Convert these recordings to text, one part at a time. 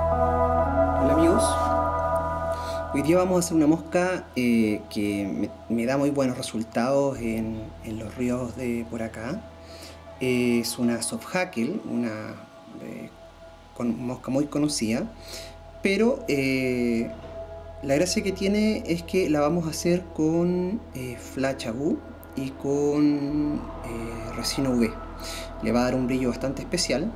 Hola amigos, hoy día vamos a hacer una mosca que me da muy buenos resultados en los ríos de por acá. Es una softhackle, una mosca muy conocida, pero la gracia que tiene es que la vamos a hacer con Flash Agú y con resina UV. Le va a dar un brillo bastante especial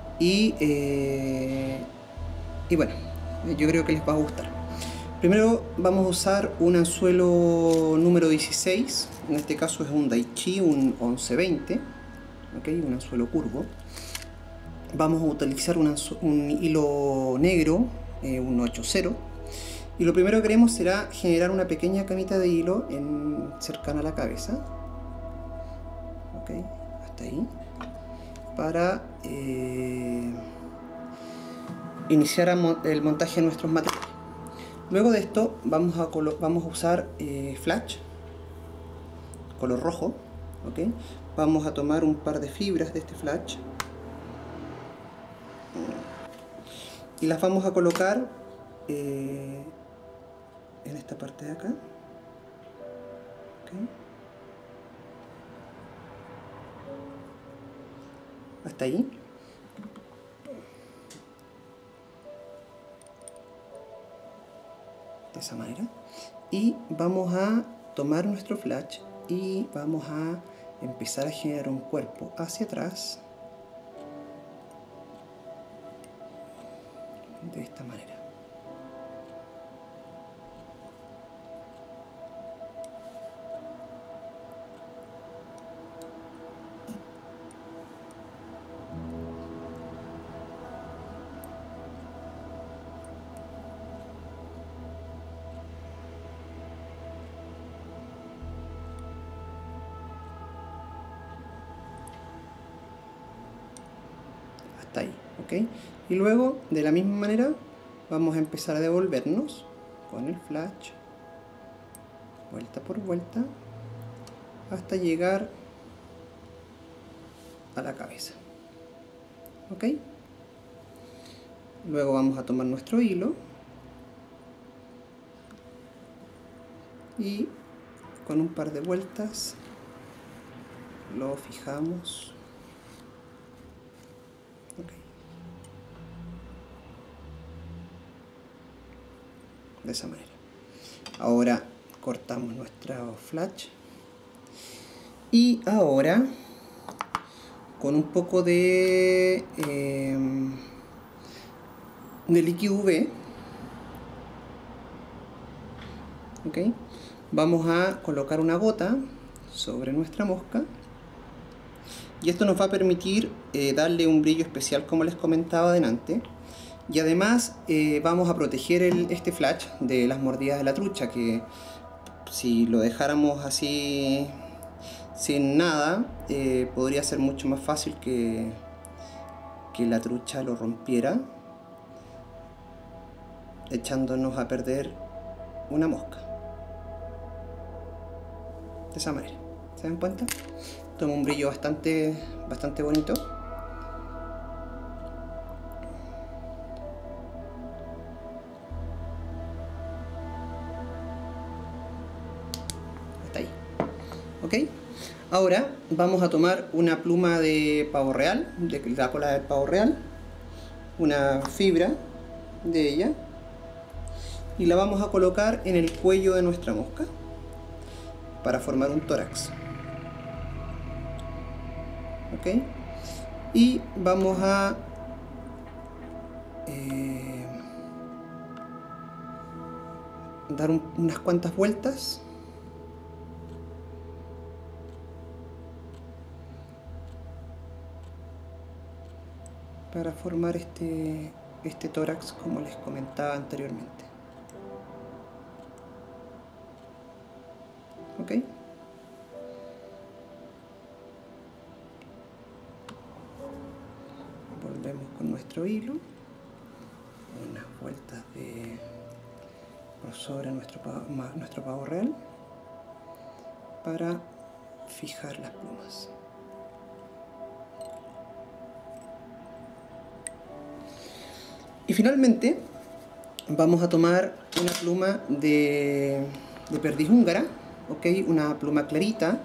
y bueno, yo creo que les va a gustar. Primero vamos a usar un anzuelo número 16, en este caso es un Daichi, un 1120, ¿okay? Un anzuelo curvo. Vamos a utilizar un hilo negro, un 80, y lo primero que queremos será generar una pequeña camita de hilo cercana a la cabeza, ¿okay? Hasta ahí, para iniciar el montaje de nuestros materiales. Luego de esto vamos a usar flash, color rojo, ¿okay? Vamos a tomar un par de fibras de este flash y las vamos a colocar en esta parte de acá, ¿okay? Hasta ahí. De esa manera. Y vamos a tomar nuestro flash y vamos a empezar a generar un cuerpo hacia atrás de esta manera. Hasta ahí, ¿ok? Y luego, de la misma manera, vamos a empezar a devolvernos con el flash, vuelta por vuelta, hasta llegar a la cabeza, ¿ok? Luego vamos a tomar nuestro hilo y con un par de vueltas lo fijamos. Okay. De esa manera. Ahora cortamos nuestro flash y ahora con un poco de líquido UV, ¿okay? Vamos a colocar una gota sobre nuestra mosca y esto nos va a permitir darle un brillo especial, como les comentaba adelante. Y además vamos a proteger este flash de las mordidas de la trucha, que si lo dejáramos así sin nada, podría ser mucho más fácil que la trucha lo rompiera, echándonos a perder una mosca. De esa manera, ¿se dan cuenta? Toma un brillo bastante bonito. Hasta ahí, ¿ok? Ahora vamos a tomar una pluma de pavo real, de la cola del pavo real, una fibra de ella, y la vamos a colocar en el cuello de nuestra mosca para formar un tórax, ¿ok? Y vamos a dar unas cuantas vueltas para formar este tórax, como les comentaba anteriormente, ¿ok? Volvemos con nuestro hilo, unas vueltas por sobre nuestro pavo real para fijar las plumas. Y finalmente vamos a tomar una pluma de perdiz húngara, ¿ok? Una pluma clarita.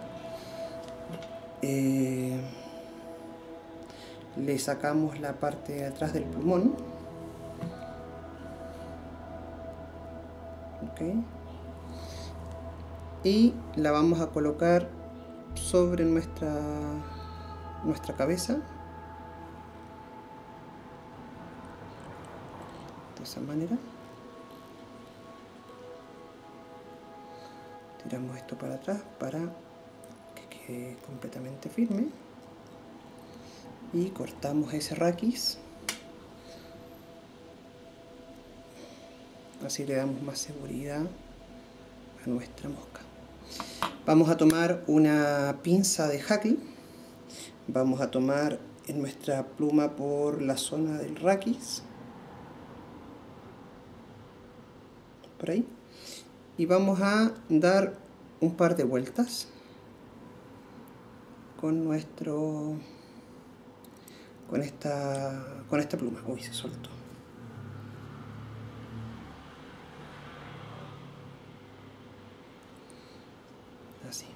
Le sacamos la parte de atrás del plumón, ¿ok? Y la vamos a colocar sobre nuestra cabeza, de esa manera. Tiramos esto para atrás para que quede completamente firme y cortamos ese raquis, así le damos más seguridad a nuestra mosca. Vamos a tomar una pinza de hackle, vamos a tomar en nuestra pluma por la zona del raquis, por ahí, y vamos a dar un par de vueltas con esta pluma. Uy, se soltó. Así.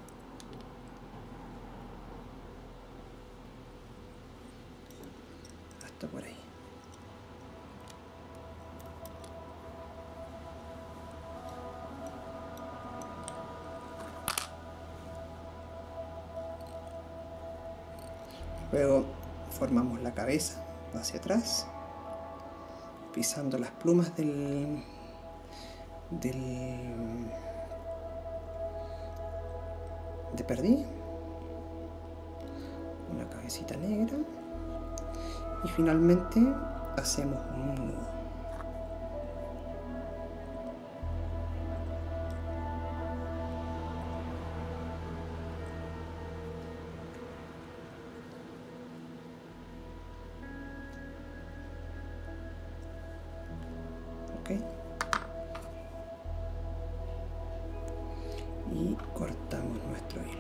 Hasta por ahí. Luego formamos la cabeza hacia atrás, pisando las plumas de perdiz, una cabecita negra, y finalmente hacemos un nudo. Y cortamos nuestro hilo.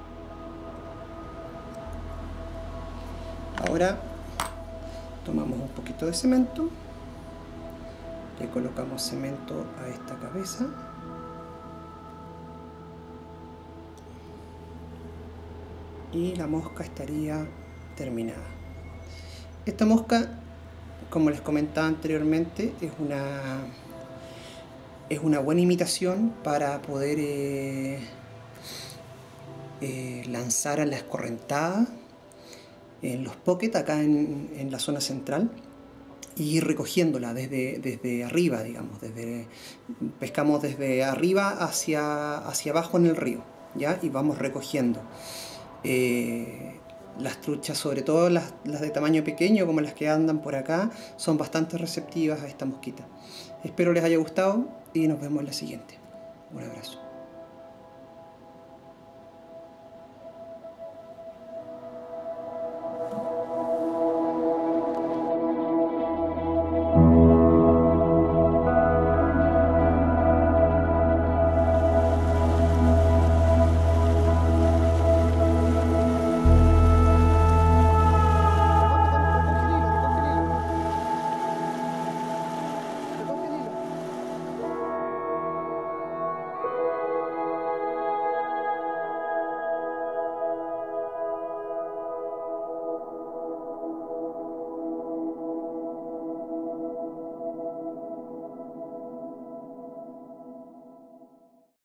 Ahora tomamos un poquito de cemento, le colocamos cemento a esta cabeza y la mosca estaría terminada. Esta mosca, como les comentaba anteriormente, es una buena imitación para poder lanzar a la escorrentada en los pocket acá en la zona central y ir recogiéndola desde arriba, digamos, pescamos desde arriba hacia abajo en el río, ¿ya? Y vamos recogiendo. Las truchas, sobre todo las de tamaño pequeño, como las que andan por acá, son bastante receptivas a esta mosquita. Espero les haya gustado y nos vemos en la siguiente. Un abrazo.